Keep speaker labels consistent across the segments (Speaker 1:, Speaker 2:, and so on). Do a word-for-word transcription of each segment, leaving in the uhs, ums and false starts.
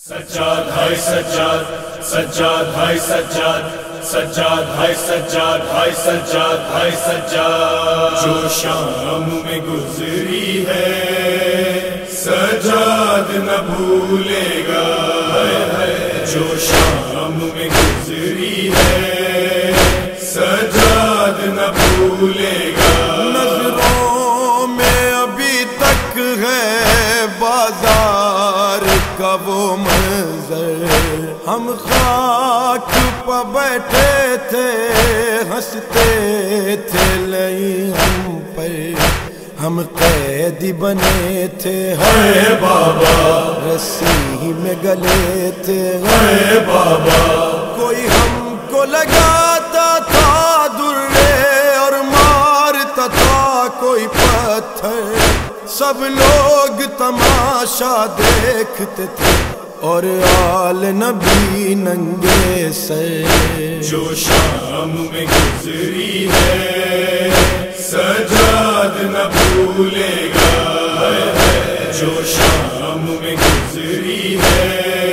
Speaker 1: سجاد ہائے سجاد سجاد ہائے سجاد سجاد ہائے سجاد ہائے سجاد ہائے سجاد جو شام میں گزری ہے سجاد نہ بھولے گا، جو شام میں گزری ہے سجاد نہ بھولے گا۔
Speaker 2: نظروں میں ابھی تک ہے بازار کا وہ منظر، ہم خاک پہ بیٹھے تھے ہنستے تھے لئی ہم پر، ہم قیدی بنے تھے
Speaker 1: ہے بابا،
Speaker 2: رسی میں گلے تھے
Speaker 1: ہے بابا،
Speaker 2: کوئی ہم کو لگاتا تھا درے اور مارتا تھا کوئی پتھر، سب لوگ تماشا دیکھتے تھے اور آل نبی ننگے سر۔
Speaker 1: جو شام میں گزری ہے سجاد نہ بھولے گا، جو شام میں گزری ہے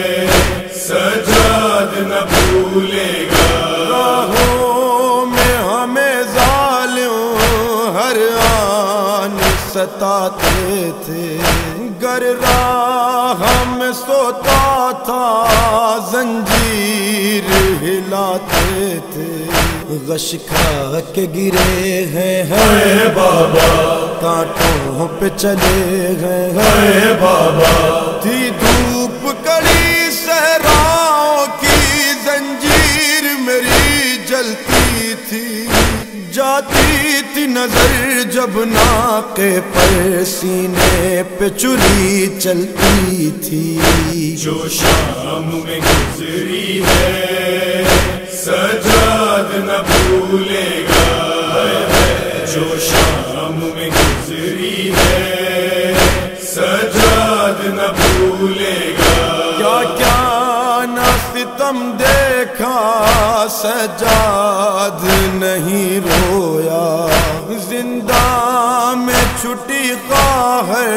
Speaker 1: سجاد نہ بھولے گا۔
Speaker 2: راہوں میں ہمیں ظالم ہر آن ستاتے تھے، گر راہ میں سوتا تھا زنجیر ہلاتے تھے، غش کھا کے گرے ہیں
Speaker 1: ہے بابا،
Speaker 2: کانٹوں پہ چلے گئے
Speaker 1: ہے بابا،
Speaker 2: تھی دھوپ کڑی صحراؤں کی زنجیر میری جلتی تھی، جاتی تھی نظر جب ناقے پر سینے پہ چلی چلتی تھی۔
Speaker 1: جو شام میں گزری ہے سجاد نہ بھولے گا، جو شام میں گزری ہے سجاد نہ بھولے گا۔
Speaker 2: کیا کیا نہ ستم دیکھا سجاد نہیں رویا، زندہ میں چھٹی قہر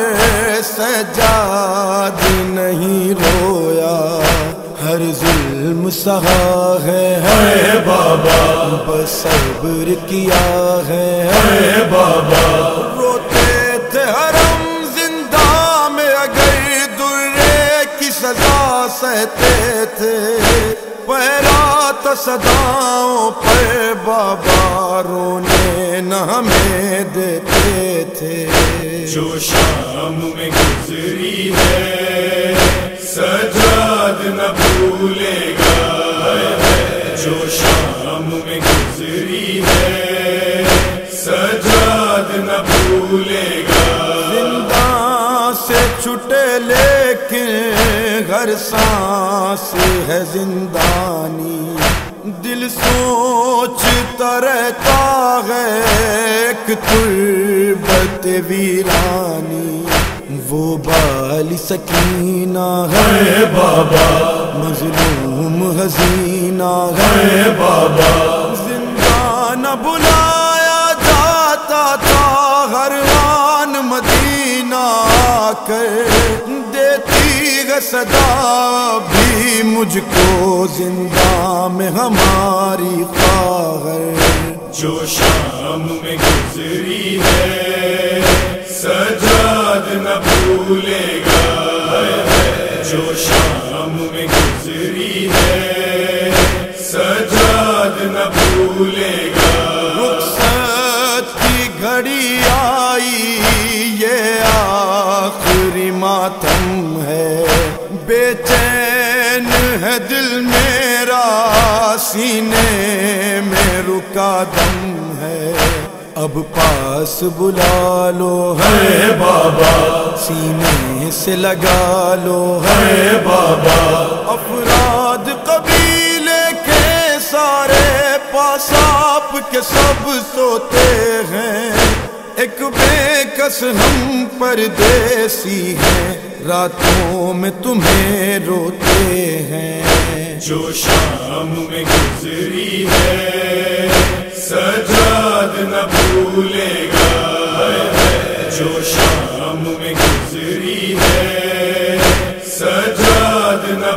Speaker 2: سجاد نہیں رویا، ہر ظلم سہا ہے
Speaker 1: ہے بابا،
Speaker 2: بس صبر کیا ہے
Speaker 1: ہے بابا،
Speaker 2: روتے تھے حرم زندہ میں اگر درے کی سزا سہتے تھے، پہرا تو صداؤں پر بابا رونے نہ ہمیں دیتے تھے۔
Speaker 1: جو شام میں گزری ہے سجاد نہ بھولے گا، جو شام میں گزری ہے سجاد نہ بھولے گا۔
Speaker 2: زندہ سے چھٹے لیکن ہر سانس ہے زندانی، دل سوچتا رہتا ہے ایک تربت ویرانی، وہ بالی سکینہ ہے
Speaker 1: بابا،
Speaker 2: مظلوم حزینہ
Speaker 1: ہے بابا،
Speaker 2: زندہ نہ بلایا جاتا تھا ہر آن مدینہ کر، دیتی ہے صدا بھی مجھ کو زندہ میں ہماری خواہر۔
Speaker 1: جو شام میں گزری ہے سجاد نہ بھولے گا، جو شام میں گزری ہے سجاد نہ بھولے گا۔
Speaker 2: رخصت کی گھڑی آئی یہ آخری ماتم ہے، بے چین ہے دل میرا سینے میں رکا دم ہے، اب پاس بلا لو
Speaker 1: ہے بابا،
Speaker 2: سینے سے لگا لو
Speaker 1: ہے بابا،
Speaker 2: افراد قبیلے کے سارے پاس آپ کے سب سوتے ہیں، ایک بے کس ہم پردیسی ہیں راتوں میں تمہیں روتے ہیں۔
Speaker 1: جو شام میں گزری ہے سجاد نہ بھولے گا، جو شام میں گزری ہے سجاد نہ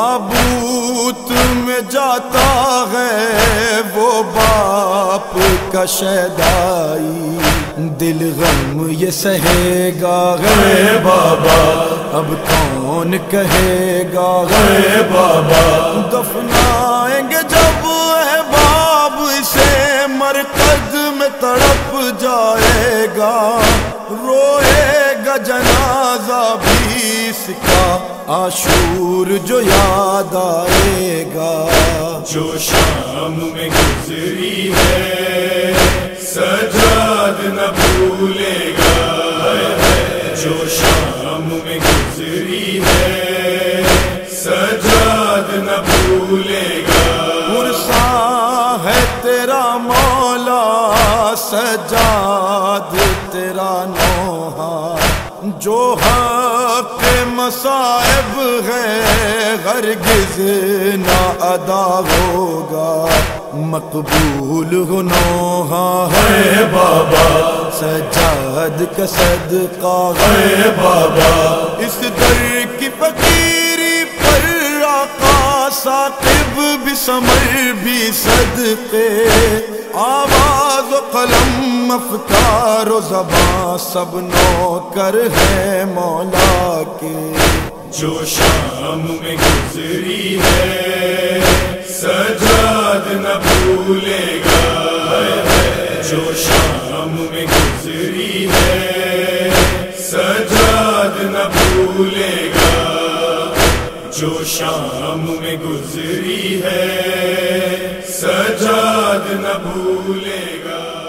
Speaker 2: تابوت میں جاتا ہے وہ باپ کا شیدائی، دل غم یہ سہے گا ہے بابا، اب کون کہے گا ہے بابا، دفنائیں گے جب احباب اسے مرکز میں تڑپ جائے گا، روئے گا جنازہ بھی اس کا عاشور جو یاد آئے گا،
Speaker 1: جو شام میں گزری ہے سجاد نہ بھولے گا، جو شام میں گزری ہے سجاد نہ بھولے گا،
Speaker 2: پرساں ہے تیرا مولا سجاد تیرا نوحہ، جو حق مصائب ہے ہرگز نہ ادا ہوگا، مقبول ہو نوحہ ہے بابا، سجاد کا صدقہ ہے بابا، اس در کی فقیری پر آقا ثاقب بھی ثمر بھی صدقے، آواز و قلم افکار و زباں سب نوکر ہے مولا کے،
Speaker 1: جو شام میں گزری ہے سجاد نہ بھولے گا، جو شام میں گزری ہے سجاد نہ بھولے گا، جو شام میں گزری ہے سجاد نہ بھولے گا۔